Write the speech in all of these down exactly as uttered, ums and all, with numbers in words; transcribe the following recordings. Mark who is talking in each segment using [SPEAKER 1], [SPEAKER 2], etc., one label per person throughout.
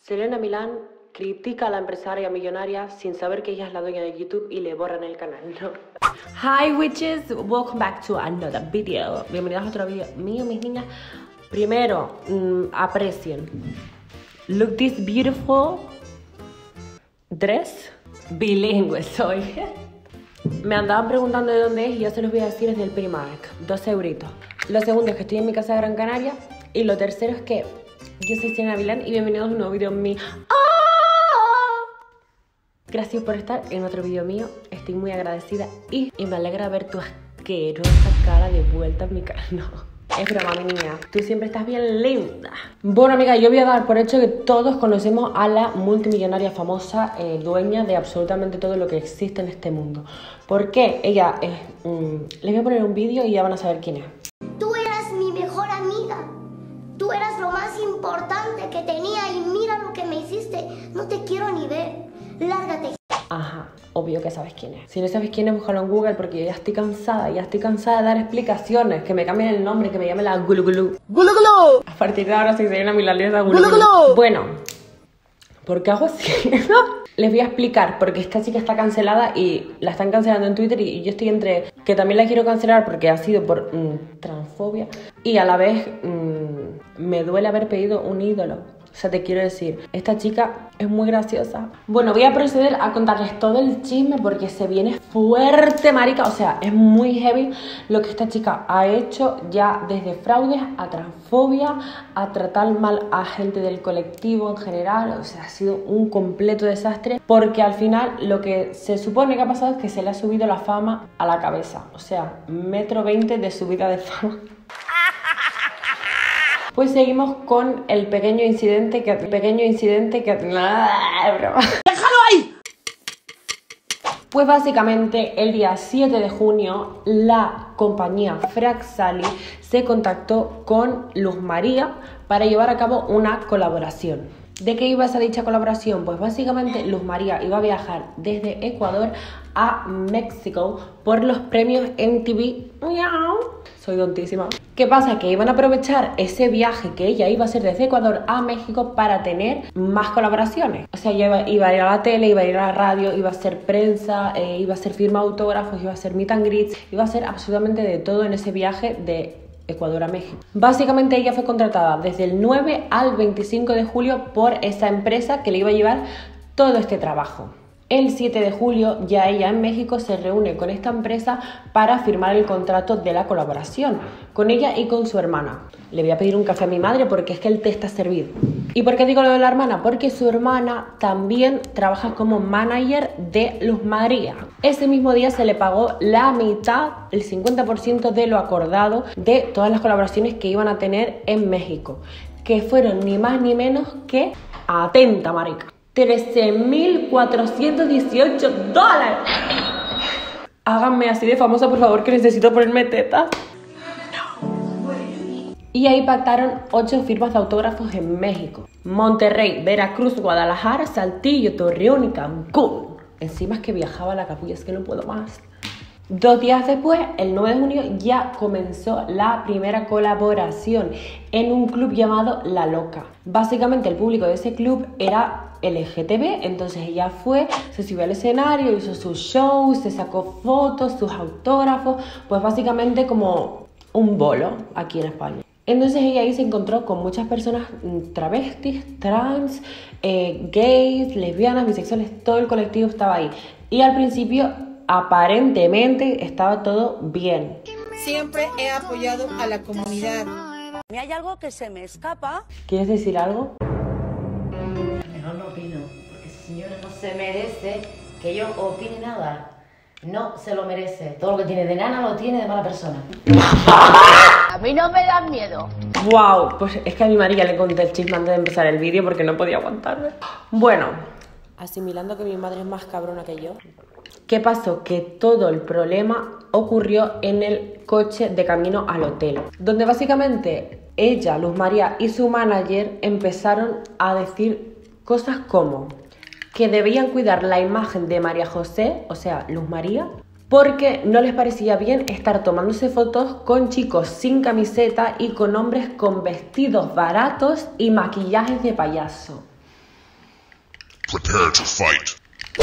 [SPEAKER 1] Selena Milán critica a la empresaria millonaria sin saber que ella es la dueña de YouTube y le borran el canal, ¿no? Hi witches, welcome back to another video. Bienvenidos a otro video mío, mis niñas. Primero, mmm, aprecien. Look this beautiful dress. Bilingüe soy. Me andaban preguntando de dónde es y yo se los voy a decir, es del Primark. Dos euritos. Lo segundo es que estoy en mi casa de Gran Canaria. Y lo tercero es que yo soy Selena Milán y bienvenidos a un nuevo video mío. ¡Oh! Gracias por estar en otro video mío. Estoy muy agradecida y, y me alegra ver tu asquerosa cara de vuelta en mi cara. No, es broma, mi niña. Tú siempre estás bien linda. Bueno, amiga, yo voy a dar por hecho que todos conocemos a la multimillonaria famosa, eh, dueña de absolutamente todo lo que existe en este mundo. ¿Por qué? Ella es... Um, les voy a poner un vídeo y ya van a saber quién es.
[SPEAKER 2] Tú eras mi mejor amiga. Tú eras lo más importante que tenía y mira lo que me hiciste. No te quiero ni ver. Lárgate.
[SPEAKER 1] Ajá, obvio que sabes quién es. Si no sabes quién es, búscalo en Google porque yo ya estoy cansada. Ya estoy cansada de dar explicaciones. Que me cambien el nombre, que me llamen la Gulu Gulu. Gulu Gulu. A partir de ahora soy Selena Milanesa Gulu Gulu. Gulu. Bueno, ¿por qué hago así? Les voy a explicar porque esta chica está cancelada y la están cancelando en Twitter y yo estoy entre que también la quiero cancelar porque ha sido por mmm, transfobia y a la vez mmm, me duele haber pedido un ídolo. O sea, te quiero decir, esta chica es muy graciosa. Bueno, voy a proceder a contarles todo el chisme porque se viene fuerte, marica. O sea, es muy heavy lo que esta chica ha hecho ya desde fraudes a transfobia, a tratar mal a gente del colectivo en general. O sea, ha sido un completo desastre porque al final lo que se supone que ha pasado es que se le ha subido la fama a la cabeza. O sea, metro veinte de subida de fama. Pues seguimos con el pequeño incidente que... El pequeño incidente que... ¡Ah, broma! ¡Déjalo ahí! Pues básicamente el día siete de junio la compañía Fraxali se contactó con Luz María para llevar a cabo una colaboración. ¿De qué iba esa dicha colaboración? Pues básicamente Luz María iba a viajar desde Ecuador a México por los premios M T V. ¡Miau! Soy tontísima. ¿Qué pasa? Que iban a aprovechar ese viaje que ella iba a hacer desde Ecuador a México para tener más colaboraciones. O sea, ella iba, iba a ir a la tele, iba a ir a la radio, iba a hacer prensa, eh, iba a hacer firma de autógrafos, iba a hacer meet and greets, iba a hacer absolutamente de todo en ese viaje de Ecuador a México. Básicamente ella fue contratada desde el nueve al veinticinco de julio por esa empresa que le iba a llevar todo este trabajo. El siete de julio ya ella en México se reúne con esta empresa para firmar el contrato de la colaboración con ella y con su hermana. Le voy a pedir un café a mi madre porque es que el té está servido. ¿Y por qué digo lo de la hermana? Porque su hermana también trabaja como manager de Luz María. Ese mismo día se le pagó la mitad, el cincuenta por ciento de lo acordado de todas las colaboraciones que iban a tener en México, que fueron ni más ni menos que, atenta marica, trece mil cuatrocientos dieciocho dólares. Háganme así de famosa, por favor, que necesito ponerme tetas. Y ahí pactaron ocho firmas de autógrafos en México: Monterrey, Veracruz, Guadalajara, Saltillo, Torreón y Cancún. Encima es que viajaba a la capulla, es que no puedo más. Dos días después, el nueve de junio, ya comenzó la primera colaboración en un club llamado La Loca. Básicamente el público de ese club era L G T B, entonces ella fue, se subió al escenario, hizo sus shows, se sacó fotos, sus autógrafos, pues básicamente como un bolo aquí en España. Entonces ella ahí se encontró con muchas personas travestis, trans, eh, gays, lesbianas, bisexuales, todo el colectivo estaba ahí. Y al principio aparentemente estaba todo bien.
[SPEAKER 3] Siempre he apoyado a la comunidad.
[SPEAKER 4] Hay algo que se me escapa.
[SPEAKER 1] ¿Quieres decir algo?
[SPEAKER 5] Mejor no opino, porque esa señora no se merece que yo opine nada. No se lo merece. Todo lo que tiene de nana lo tiene de mala persona.
[SPEAKER 4] A mí no me dan miedo.
[SPEAKER 1] Wow, pues es que a mi María le conté el chisme antes de empezar el vídeo porque no podía aguantarme. Bueno, asimilando que mi madre es más cabrona que yo, ¿qué pasó? Que todo el problema ocurrió en el coche de camino al hotel, donde básicamente ella, Luz María y su manager empezaron a decir cosas como que debían cuidar la imagen de María José, o sea, Luz María, porque no les parecía bien estar tomándose fotos con chicos sin camiseta y con hombres con vestidos baratos y maquillajes de payaso.
[SPEAKER 6] Prepare to fight.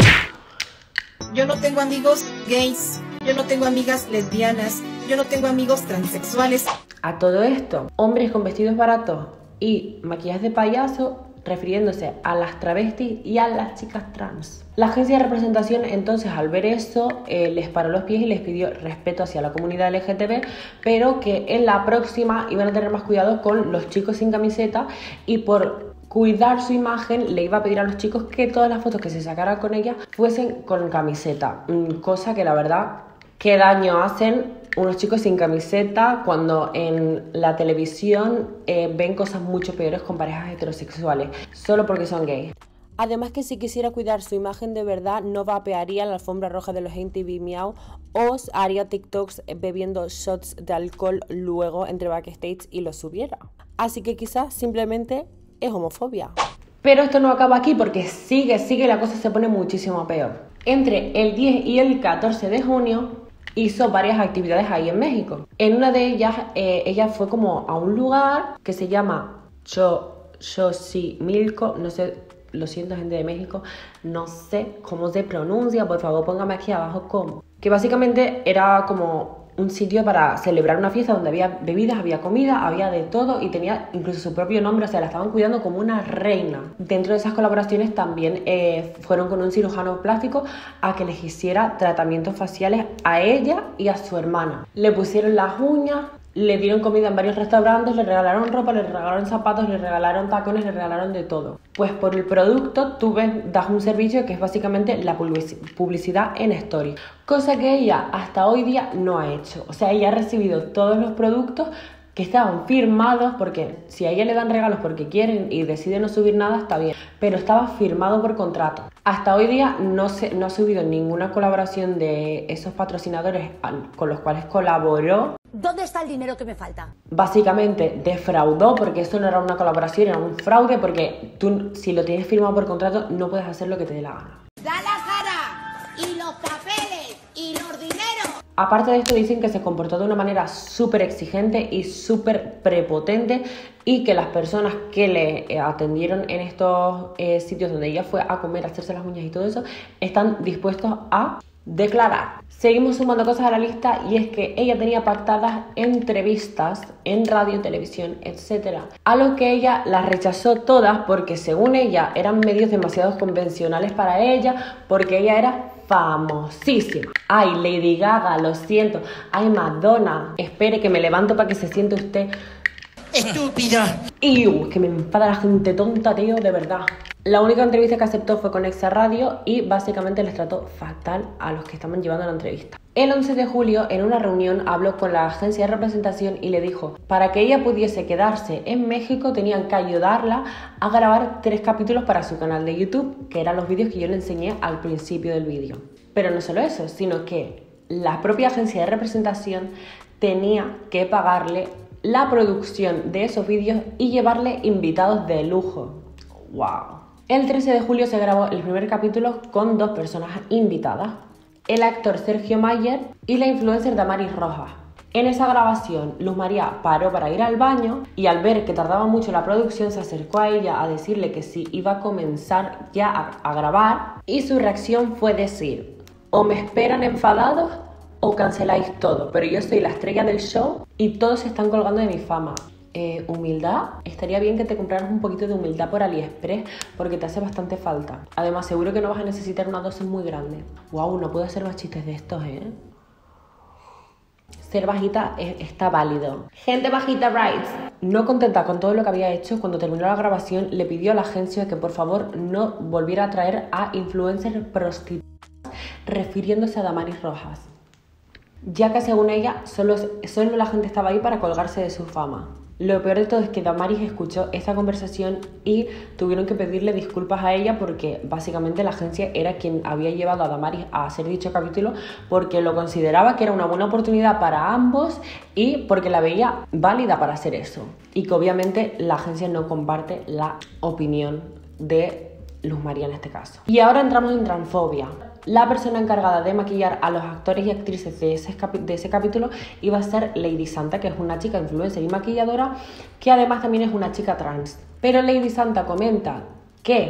[SPEAKER 3] Yo no tengo amigos gays, yo no tengo amigas lesbianas, yo no tengo amigos transexuales.
[SPEAKER 1] A todo esto, hombres con vestidos baratos y maquillaje de payaso, refiriéndose a las travestis y a las chicas trans. La agencia de representación entonces, al ver eso, eh, les paró los pies y les pidió respeto hacia la comunidad L G T B, pero que en la próxima iban a tener más cuidado con los chicos sin camiseta, y por cuidar su imagen le iba a pedir a los chicos que todas las fotos que se sacaran con ella fuesen con camiseta, cosa que la verdad, qué daño hacen unos chicos sin camiseta cuando en la televisión eh, ven cosas mucho peores con parejas heterosexuales, solo porque son gays. Además que si quisiera cuidar su imagen de verdad, no vapearía en la alfombra roja de los M T V Miau o haría TikToks bebiendo shots de alcohol luego entre backstage y los subiera. Así que quizás simplemente es homofobia. Pero esto no acaba aquí, porque sigue, sigue, la cosa se pone muchísimo peor. Entre el diez y el catorce de junio hizo varias actividades ahí en México. En una de ellas, eh, ella fue como a un lugar que se llama Cho, Xochimilco, no sé, lo siento gente de México, no sé cómo se pronuncia, por favor póngame aquí abajo cómo. Que básicamente era como un sitio para celebrar una fiesta donde había bebidas, había comida, había de todo y tenía incluso su propio nombre, o sea, la estaban cuidando como una reina. Dentro de esas colaboraciones también eh, fueron con un cirujano plástico a que les hiciera tratamientos faciales a ella y a su hermana. Le pusieron las uñas, le dieron comida en varios restaurantes, le regalaron ropa, le regalaron zapatos, le regalaron tacones, le regalaron de todo. Pues por el producto tú ves, das un servicio que es básicamente la publicidad en story, cosa que ella hasta hoy día no ha hecho. O sea, ella ha recibido todos los productos que estaban firmados, porque si a ella le dan regalos porque quieren y decide no subir nada, está bien, pero estaba firmado por contrato. Hasta hoy día no, se, no ha subido ninguna colaboración de esos patrocinadores con los cuales colaboró.
[SPEAKER 4] ¿Dónde está el dinero que me falta?
[SPEAKER 1] Básicamente defraudó, porque esto no era una colaboración, era un fraude, porque tú, si lo tienes firmado por contrato, no puedes hacer lo que te dé la gana.
[SPEAKER 4] ¡Da la cara! ¡Y los papeles! ¡Y los dineros!
[SPEAKER 1] Aparte de esto, dicen que se comportó de una manera súper exigente y súper prepotente, y que las personas que le atendieron en estos eh, sitios donde ella fue a comer, a hacerse las uñas y todo eso, están dispuestos a declarar. Seguimos sumando cosas a la lista, y es que ella tenía pactadas entrevistas en radio, televisión, etcétera, a lo que ella las rechazó todas porque según ella eran medios demasiado convencionales para ella, porque ella era famosísima. Ay, Lady Gaga, lo siento. Ay, Madonna, espere que me levanto para que se siente usted.
[SPEAKER 3] ¡Estúpida!
[SPEAKER 1] ¡Iu! Que me enfada la gente tonta, tío, de verdad. La única entrevista que aceptó fue con Exa Radio y básicamente les trató fatal a los que estaban llevando la entrevista. El once de julio, en una reunión, habló con la agencia de representación y le dijo, para que ella pudiese quedarse en México tenían que ayudarla a grabar tres capítulos para su canal de YouTube, que eran los vídeos que yo le enseñé al principio del vídeo. Pero no solo eso, sino que la propia agencia de representación tenía que pagarle la producción de esos vídeos y llevarle invitados de lujo. ¡Wow! El trece de julio se grabó el primer capítulo con dos personas invitadas, el actor Sergio Mayer y la influencer Damaris Rojas. En esa grabación, Luz María paró para ir al baño y al ver que tardaba mucho la producción se acercó a ella a decirle que sí iba a comenzar ya a, a grabar, y su reacción fue decir, o me esperan enfadados o canceláis todo, pero yo soy la estrella del show y todos se están colgando de mi fama. Eh, humildad, estaría bien que te compraras un poquito de humildad por AliExpress porque te hace bastante falta. Además, seguro que no vas a necesitar una dosis muy grande. Wow, no puedo hacer más chistes de estos, ¿eh? Ser bajita es, está válido. Gente bajita rights. No contenta con todo lo que había hecho, cuando terminó la grabación le pidió a la agencia que por favor no volviera a traer a influencers prostitutas, refiriéndose a Damaris Rojas, ya que según ella solo, solo la gente estaba ahí para colgarse de su fama. Lo peor de todo es que Damaris escuchó esta conversación y tuvieron que pedirle disculpas a ella porque básicamente la agencia era quien había llevado a Damaris a hacer dicho capítulo porque lo consideraba que era una buena oportunidad para ambos y porque la veía válida para hacer eso. Y que obviamente la agencia no comparte la opinión de Luz María en este caso. Y ahora entramos en transfobia. La persona encargada de maquillar a los actores y actrices de ese, de ese capítulo iba a ser Lady Santa, que es una chica influencer y maquilladora, que además también es una chica trans. Pero Lady Santa comenta que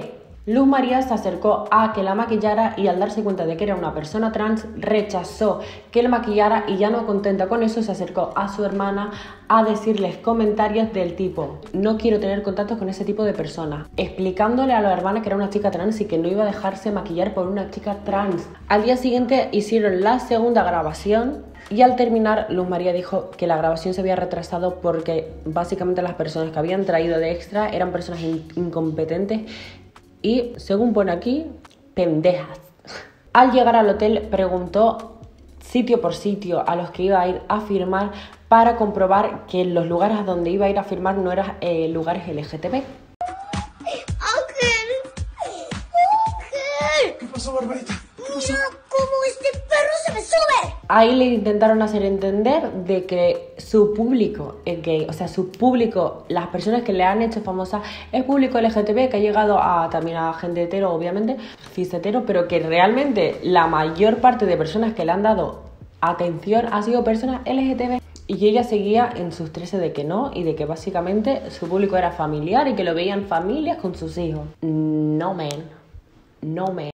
[SPEAKER 1] Luz María se acercó a que la maquillara y al darse cuenta de que era una persona trans, rechazó que la maquillara y ya no contenta con eso, se acercó a su hermana a decirles comentarios del tipo: no quiero tener contacto con ese tipo de personas, explicándole a la hermana que era una chica trans y que no iba a dejarse maquillar por una chica trans. Al día siguiente hicieron la segunda grabación y al terminar Luz María dijo que la grabación se había retrasado porque básicamente las personas que habían traído de extra eran personas in- incompetentes y, según pone aquí, pendejas. Al llegar al hotel preguntó sitio por sitio a los que iba a ir a firmar para comprobar que los lugares a donde iba a ir a firmar no eran eh, lugares L G T B.
[SPEAKER 2] ¡Ángel! ¡Ángel!
[SPEAKER 6] ¿Qué pasó, Barbarita? ¿Qué pasó?
[SPEAKER 2] Mira cómo este perro se me sube.
[SPEAKER 1] Ahí le intentaron hacer entender de que su público es gay, o sea, su público, las personas que le han hecho famosa, es público L G T B, que ha llegado a también a gente hetero, obviamente, cis hetero, pero que realmente la mayor parte de personas que le han dado atención ha sido personas L G T B. Y ella seguía en sus trece de que no y de que básicamente su público era familiar y que lo veían familias con sus hijos. No, man. No, man.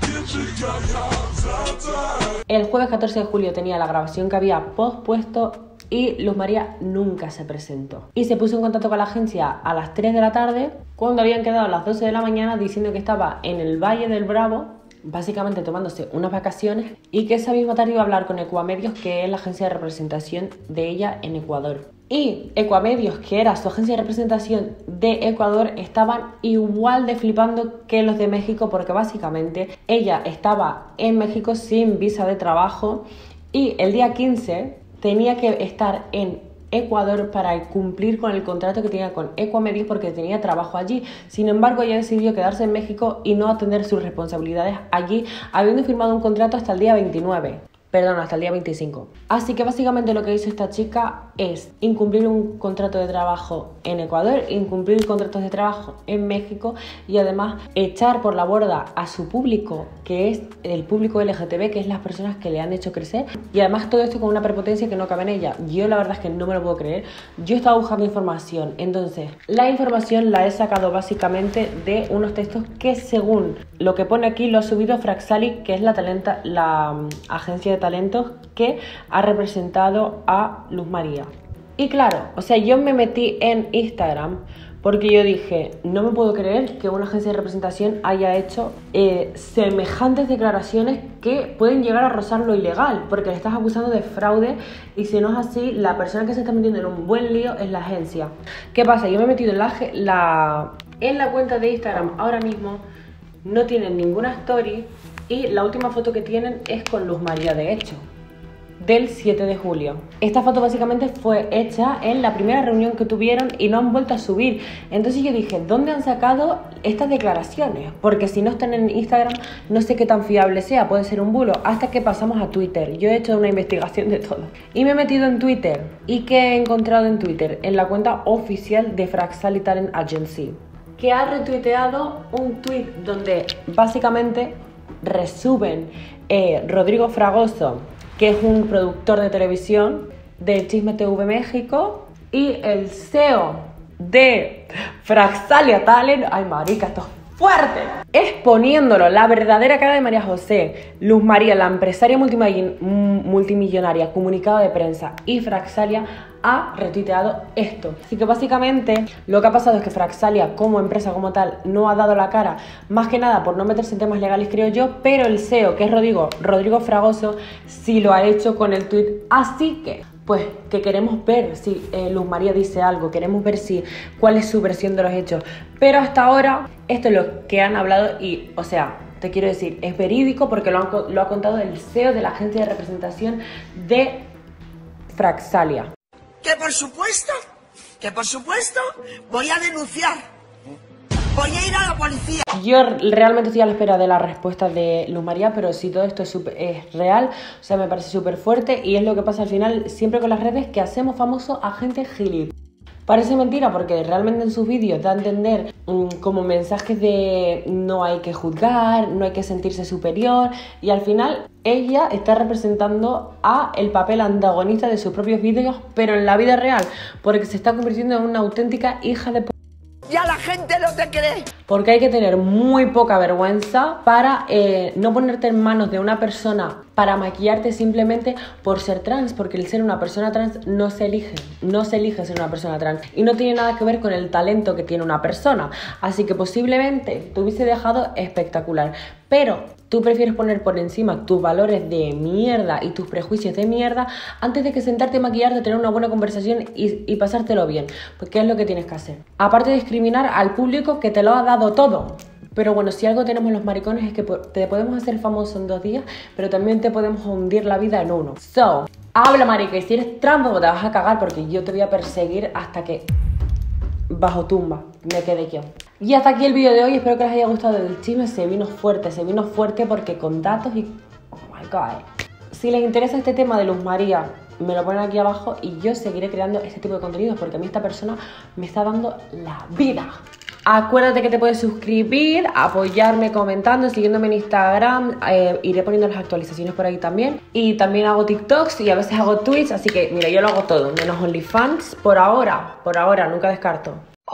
[SPEAKER 1] El jueves catorce de julio tenía la grabación que había pospuesto y Luz María nunca se presentó. Y se puso en contacto con la agencia a las tres de la tarde, cuando habían quedado a las doce de la mañana, diciendo que estaba en el Valle del Bravo, básicamente tomándose unas vacaciones, y que esa misma tarde iba a hablar con Ecuamedios, que es la agencia de representación de ella en Ecuador. Y Ecuamedios, que era su agencia de representación de Ecuador, estaban igual de flipando que los de México, porque básicamente ella estaba en México sin visa de trabajo y el día quince tenía que estar en Ecuador para cumplir con el contrato que tenía con Ecuamedios porque tenía trabajo allí. Sin embargo, ella decidió quedarse en México y no atender sus responsabilidades allí, habiendo firmado un contrato hasta el día veintinueve. Perdón, hasta el día veinticinco. Así que básicamente lo que hizo esta chica es incumplir un contrato de trabajo en Ecuador, incumplir contratos de trabajo en México y además echar por la borda a su público, que es el público L G T B, que es las personas que le han hecho crecer. Y además todo esto con una prepotencia que no cabe en ella. Yo la verdad es que no me lo puedo creer. Yo estaba buscando información. Entonces, la información la he sacado básicamente de unos textos que, según lo que pone aquí, lo ha subido Fraxali, que es la, talenta, la um, agencia de talentos que ha representado a Luz María. Y claro, o sea, yo me metí en Instagram porque yo dije, no me puedo creer que una agencia de representación haya hecho eh, semejantes declaraciones que pueden llegar a rozar lo ilegal, porque le estás acusando de fraude y si no es así, la persona que se está metiendo en un buen lío es la agencia. ¿Qué pasa? Yo me he metido en la, la, en la cuenta de Instagram ahora mismo, no tienen ninguna story y la última foto que tienen es con Luz María, de hecho, del siete de julio. Esta foto básicamente fue hecha en la primera reunión que tuvieron y no han vuelto a subir. Entonces yo dije, ¿dónde han sacado estas declaraciones? Porque si no están en Instagram, no sé qué tan fiable sea, puede ser un bulo. Hasta que pasamos a Twitter. Yo he hecho una investigación de todo. Y me he metido en Twitter. ¿Y qué he encontrado en Twitter? En la cuenta oficial de Fraxali Talent Agency, que ha retuiteado un tweet donde básicamente resuben eh, Rodrigo Fragoso, que es un productor de televisión de Chisme T V México, y el C E O de Fraxalia Talent, ay marica, esto es fuerte, exponiéndolo, la verdadera cara de María José, Luz María, la empresaria multimillonaria, comunicado de prensa, y Fraxalia ha retuiteado esto. Así que básicamente lo que ha pasado es que Fraxalia como empresa como tal no ha dado la cara, más que nada por no meterse en temas legales, creo yo, pero el C E O, que es Rodrigo, Rodrigo Fragoso, sí lo ha hecho con el tweet. Así que pues que queremos ver si eh, Luz María dice algo, queremos ver si cuál es su versión de los hechos, pero hasta ahora esto es lo que han hablado y, o sea, te quiero decir, es verídico porque lo, han, lo ha contado el C E O de la agencia de representación de Fraxalia.
[SPEAKER 7] Que por supuesto, que por supuesto voy a denunciar, voy a ir a la policía.
[SPEAKER 1] Yo realmente estoy a la espera de la respuesta de Luz María, pero si todo esto es, super, es real, o sea, me parece súper fuerte y es lo que pasa al final siempre con las redes, que hacemos famoso a gente gilipollas. Parece mentira porque realmente en sus vídeos da a entender um, como mensajes de no hay que juzgar, no hay que sentirse superior, y al final ella está representando a el papel antagonista de sus propios vídeos, pero en la vida real, porque se está convirtiendo en una auténtica hija de p***.
[SPEAKER 7] Ya la gente no te cree.
[SPEAKER 1] Porque hay que tener muy poca vergüenza para eh, no ponerte en manos de una persona para maquillarte simplemente por ser trans, porque el ser una persona trans no se elige, no se elige ser una persona trans y no tiene nada que ver con el talento que tiene una persona. Así que posiblemente te hubiese dejado espectacular, pero tú prefieres poner por encima tus valores de mierda y tus prejuicios de mierda antes de que sentarte a maquillarte, tener una buena conversación y, y pasártelo bien. Pues ¿qué es lo que tienes que hacer? Aparte de discriminar al público que te lo ha dado todo. Pero bueno, si algo tenemos los maricones es que te podemos hacer famoso en dos días, pero también te podemos hundir la vida en uno. So, habla marica, y si eres trampa te vas a cagar porque yo te voy a perseguir hasta que bajo tumba me quede yo. Y hasta aquí el vídeo de hoy, espero que les haya gustado el chisme. Se vino fuerte, se vino fuerte porque con datos y... oh my god. Si les interesa este tema de Luz María, me lo ponen aquí abajo y yo seguiré creando este tipo de contenidos porque a mí esta persona me está dando la vida. Acuérdate que te puedes suscribir, apoyarme comentando, siguiéndome en Instagram, eh, iré poniendo las actualizaciones por ahí también. Y también hago TikToks y a veces hago tweets, así que mira, yo lo hago todo, menos OnlyFans, por ahora, por ahora, nunca descarto.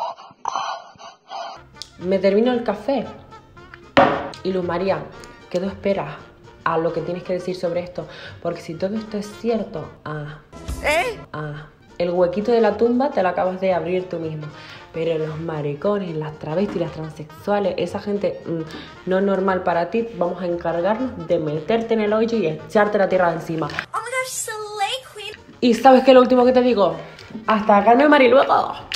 [SPEAKER 1] Me termino el café. Y Luz María, ¿qué tú esperas a lo que tienes que decir sobre esto? Porque si todo esto es cierto, ah,
[SPEAKER 7] ¿Eh?
[SPEAKER 1] ah, el huequito de la tumba te lo acabas de abrir tú mismo. Pero los maricones, las travestis, las transexuales, esa gente mmm, no normal para ti, vamos a encargarnos de meterte en el hoyo y echarte la tierra de encima.
[SPEAKER 2] Oh my gosh, Soleil Queen.
[SPEAKER 1] Y ¿sabes qué es lo último que te digo? Hasta acá, no, Mari, luego.